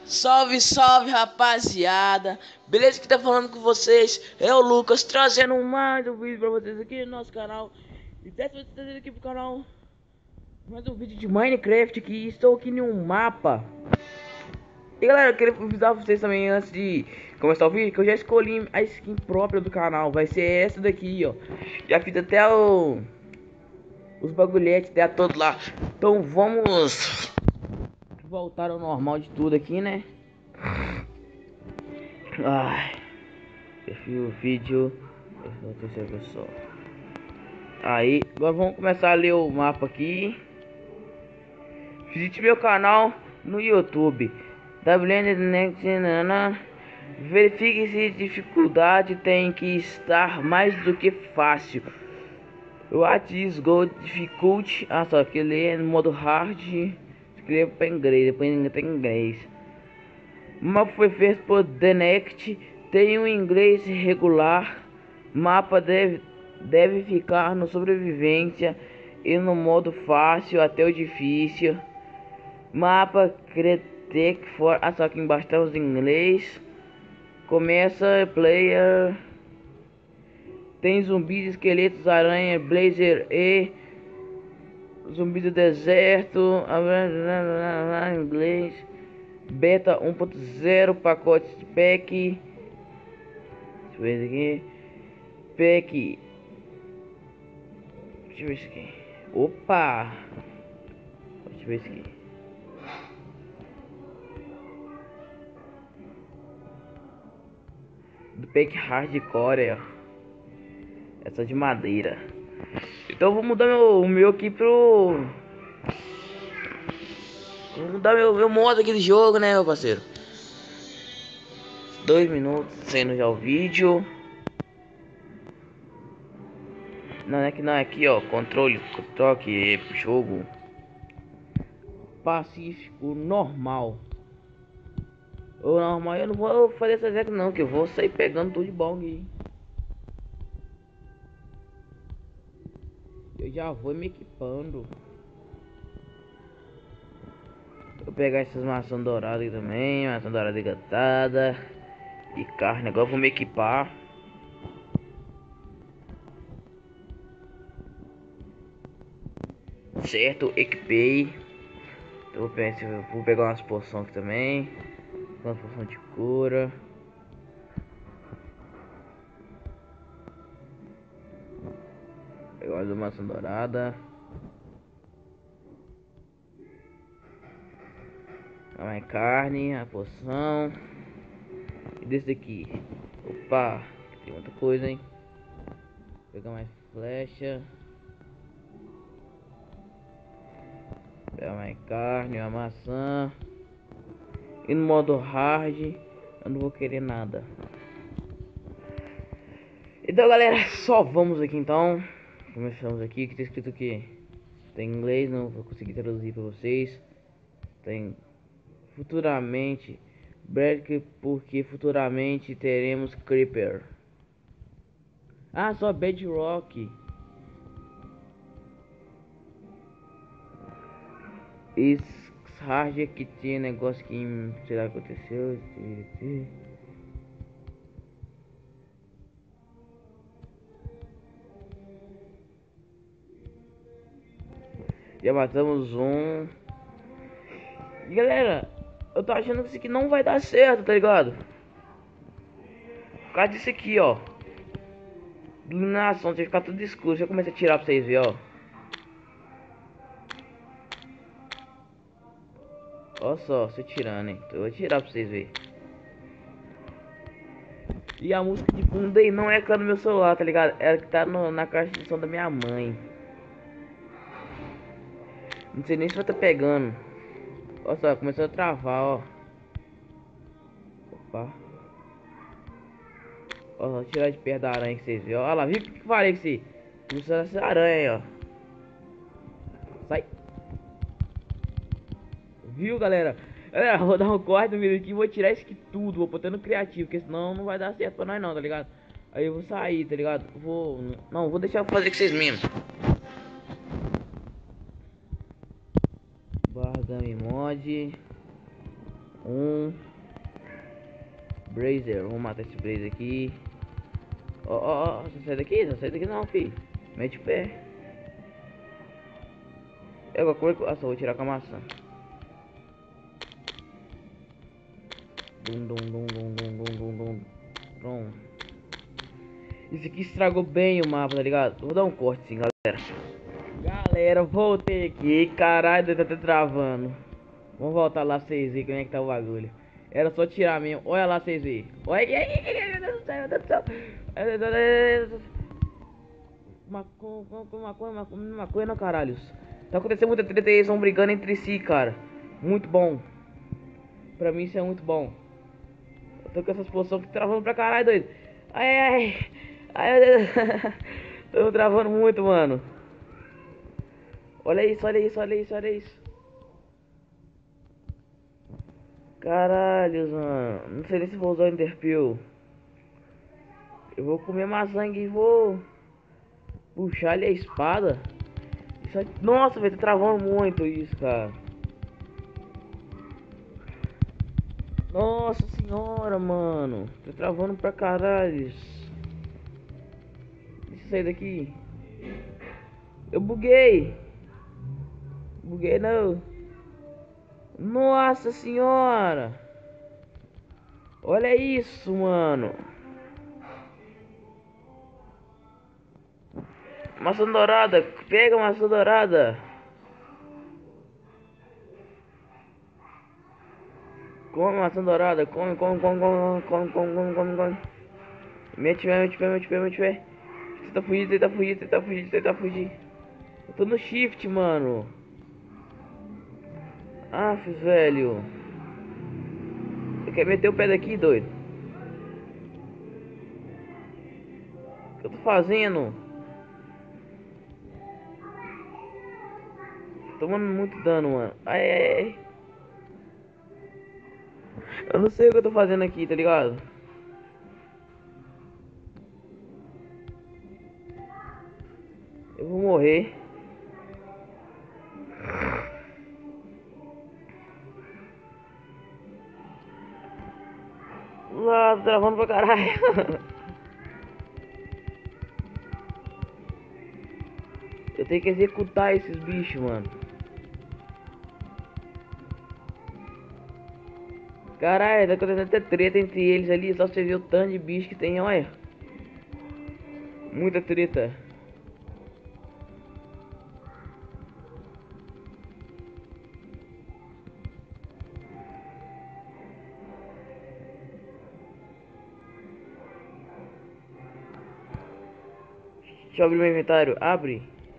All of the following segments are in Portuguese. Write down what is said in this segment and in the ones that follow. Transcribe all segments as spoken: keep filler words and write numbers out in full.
Salve, salve, rapaziada. Beleza, que tá falando com vocês é o Lucas, trazendo mais um vídeo pra vocês aqui no nosso canal. E dessa vez trazendo aqui pro canal mais um vídeo de Minecraft, que estou aqui em um mapa. E galera, eu queria avisar vocês também antes de começar o vídeo que eu já escolhi a skin própria do canal. Vai ser essa daqui, ó. Já fiz até o os bagulhetes dela todo lá. Então vamos voltar ao normal de tudo aqui, né? Ai, perfil, vídeo, terceira pessoa. Aí, agora vamos começar a ler o mapa aqui. Visite meu canal no YouTube. Verifique se dificuldade tem que estar mais do que fácil. What is good difficult? Ah, só que ler no modo hard. Escreva para inglês, depois tem inglês. O mapa foi feito por The Next. Tem um inglês regular. Mapa deve, deve ficar no sobrevivência e no modo fácil até o difícil. Mapa Critic for. Ah, só que embaixo tá os inglês. Começa player. Tem zumbis, esqueletos, aranha, blazer e zumbi do deserto. Inglês. Beta um ponto zero, pacote de pack. Deixa eu ver isso aqui. Pack. Deixa eu ver isso aqui. Opa! Deixa eu ver isso aqui. Do pack hardcore, ó. Essa de madeira. Então eu vou mudar meu, o meu aqui pro... Vou mudar meu, meu modo aqui de jogo, né, meu parceiro? Dois minutos sendo já o vídeo. Não é que não é aqui, ó. Controle, toque, jogo pacífico, normal. O normal eu não vou fazer essa regra não, que eu vou sair pegando tudo de bom aqui. Eu já vou me equipando. Vou pegar essas maçãs douradas aqui também, maçã dourada engatada e carne. Agora eu vou me equipar. Certo, equipei. Eu vou pegar, vou pegar umas poções aqui também. Uma poção de cura. Pegar mais uma maçã dourada. Mais carne, a poção. E desse aqui. Opa, tem muita coisa, hein? Vou pegar mais flecha. Pegar mais carne, uma maçã. E no modo hard eu não vou querer nada. Então galera, só vamos aqui então. Começamos aqui, que tá escrito aqui. Tem inglês, não vou conseguir traduzir para vocês. Tem futuramente break, porque futuramente teremos creeper. Ah, só bedrock. Isso hard que tinha negócio que será que aconteceu. Já matamos um. E galera, eu tô achando que isso aqui não vai dar certo, tá ligado? Por causa disso aqui, ó. Iluminação, vai ficar tudo escuro. Deixa eu começar a tirar pra vocês verem, ó. Olha só, você tirando, hein? Eu vou tirar pra vocês verem. E a música de fundo aí não é aquela do meu celular, tá ligado? É a que tá no, na caixa de som da minha mãe. Não sei nem se vai tá pegando. Olha só, começou a travar, ó. Opa. Ó, vou tirar de perto da aranha que vocês viram. Olha lá, viu o que eu falei que você? Começou essa aranha aí, ó. Sai. Viu, galera? Galera, vou dar um corte no vídeo aqui e vou tirar isso aqui tudo. Vou botar no criativo, porque senão não vai dar certo pra nós não, tá ligado? Aí eu vou sair, tá ligado? Vou... Não, vou deixar eu fazer com vocês mesmo. Barra Game Mod. Um. Brazer. Vamos matar esse Brazer aqui. Ó, ó, ó. Você sai daqui? Não sai daqui não, filho. Mete o pé. Eu vou comer. Ah, só vou tirar com a maçã. Dum, dum, dum, dum, dum, dum, dum, dum. Pronto. Isso aqui estragou bem o mapa, tá ligado? Vou dar um corte sim, galera. Galera, voltei aqui. Caralho, tá até travando. Vamos voltar lá pra vocês verem como é que tá o bagulho. Era só tirar mesmo. Olha lá pra vocês verem. Olha. Meu Deus do céu, meu Deus do céu. Maconha, maconha, maconha, maconha, não, caralhos. Tá acontecendo muita treta e eles vão brigando entre si, cara. Muito bom. Pra mim isso é muito bom. Eu tô com essas posições que travando pra caralho, doido. Ai, ai. Ai, meu Deus. Tô travando muito, mano. Olha isso, olha isso, olha isso, olha isso. Caralho, mano. Não sei nem se vou usar o Enderpeel. Eu vou comer maçã e vou puxar ali a espada. Isso aqui... Nossa, velho, tá travando muito isso, cara. Nossa senhora, mano. Tá travando pra caralho. Deixa eu sair daqui. Eu buguei. Buguei não. Nossa senhora. Olha isso, mano. Maçã dourada. Pega maçã dourada. Come maçã dourada. Come, come, come, come, come, come, come, come, come. Mete pé, mete pé, mete pé, mete pé. Tenta fugir, tenta fugir, tenta fugir, tenta fugir. Eu tô no shift, mano. Ah, velho. Você quer meter o pé daqui, doido? O que eu tô fazendo? Tô tomando muito dano, mano. Ai, ai, ai. Eu não sei o que eu tô fazendo aqui, tá ligado? Eu vou morrer. Lá, tô travando pra caralho. Eu tenho que executar esses bichos, mano. Caralho, tá acontecendo até treta entre eles ali. Só você ver o tanto de bicho que tem, olha. Muita treta. Deixa eu abrir meu inventário. Abre.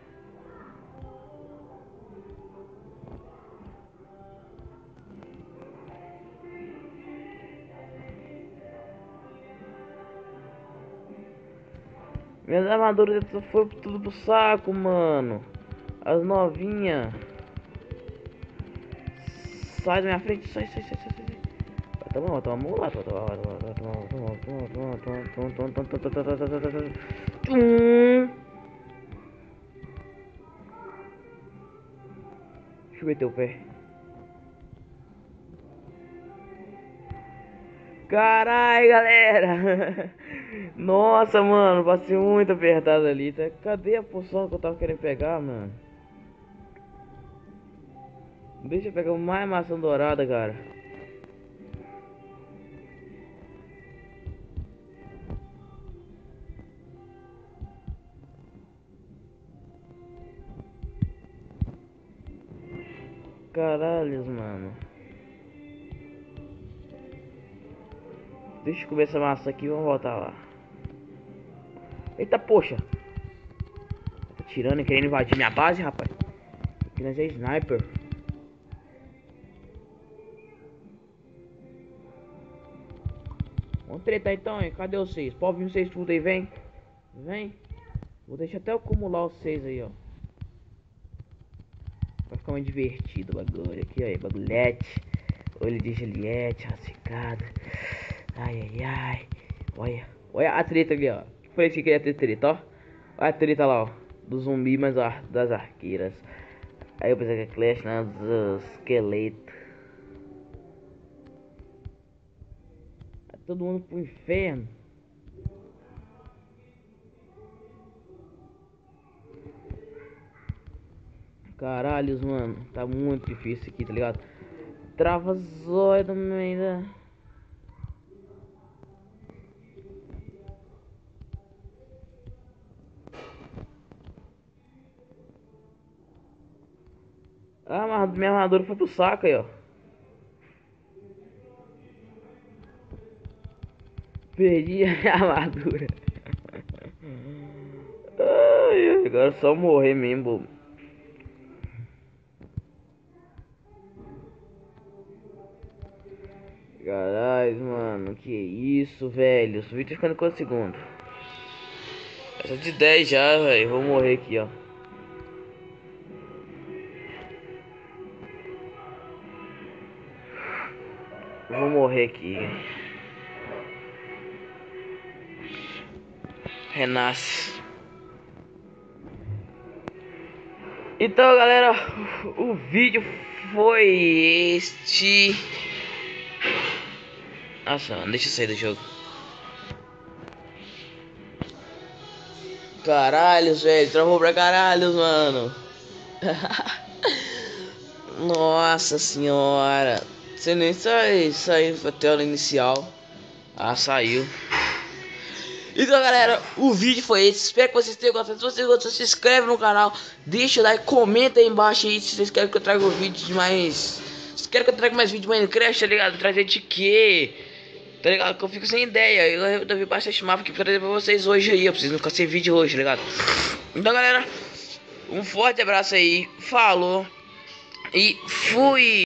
Minhas armaduras foram tudo pro saco, mano. As novinhas. Sai da minha frente. Sai, sai, sai, sai, sai. Tá bom, toma uma lá. Toma, toma, toma, toma, toma, toma, toma, toma, toma, toma, toma, toma, toma. Deixa eu meter o pé. Carai, galera. Nossa, mano, passei muito apertado ali. Tá? Cadê a poção que eu tava querendo pegar, mano? Deixa eu pegar mais maçã dourada, cara. Caralho, mano. Deixa eu comer essa maçã aqui e vamos voltar lá. Eita, poxa. Tá tirando e querendo invadir minha base, rapaz. Aqui nós é sniper. Vamos tretar então, hein? Cadê vocês? Pode vir vocês tudo aí, vem. Vem. Vou deixar até eu acumular vocês aí, ó. Vai ficar mais divertido o bagulho. Aqui, ó, bagulhete. Olho de Juliette, racicado. Ai, ai, ai. Olha, olha a treta ali, ó. Que foi isso que ia ter treta, ó. Olha a treta lá, ó. Do zumbi, mas ó, das arqueiras. Aí eu pensei que é Clash, né? Dos esqueletos. todo mundo pro inferno. Caralhos, mano. Tá muito difícil aqui, tá ligado? Trava zóio no meio da... Ah, mas minha armadura foi pro saco aí, ó. Perdi a minha armadura. Ai, agora é só morrer mesmo, bobo. Caralho, mano, que isso, velho. O vídeo tá ficando quantos segundos? Essa de dez já, velho. Vou morrer aqui, ó. Vou morrer aqui. Renasce. Então, galera, o vídeo foi este. Nossa, deixa eu sair do jogo. Caralhos, velho, travou pra caralhos, mano. Nossa senhora. Você nem sai, saiu pra tela inicial. Ah, saiu. Então, galera, o vídeo foi esse. Espero que vocês tenham gostado. Se vocês gostaram, se inscreve no canal. Deixa o like, comenta aí embaixo aí se vocês querem que eu traga um vídeo de mais. Se querem que eu traga mais vídeo de Minecraft, tá ligado? Trazer de quê? Tá ligado? Que eu fico sem ideia. Eu devi bastante mapa aqui pra trazer pra vocês hoje aí. Eu preciso ficar sem vídeo hoje, tá ligado? Então, galera, um forte abraço aí. Falou. E fui.